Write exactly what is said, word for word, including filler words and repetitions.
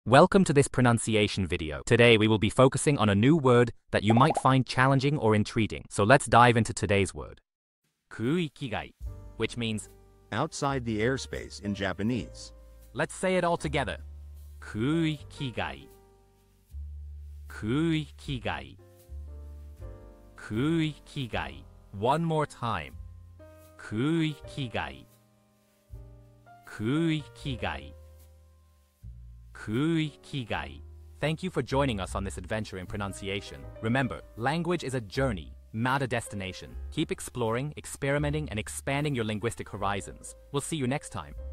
Welcome to this pronunciation video. Today we will be focusing on a new word that you might find challenging or intriguing. So let's dive into today's word. Kuuikigai, which means outside the airspace in Japanese. Let's say it all together. Kuuikigai. Kuuikigai. Kuuikigai. One more time. Kuuikigai. Kuuikigai. Kuuikigai. Thank you for joining us on this adventure in pronunciation. Remember, language is a journey, not a destination. Keep exploring, experimenting, and expanding your linguistic horizons. We'll see you next time.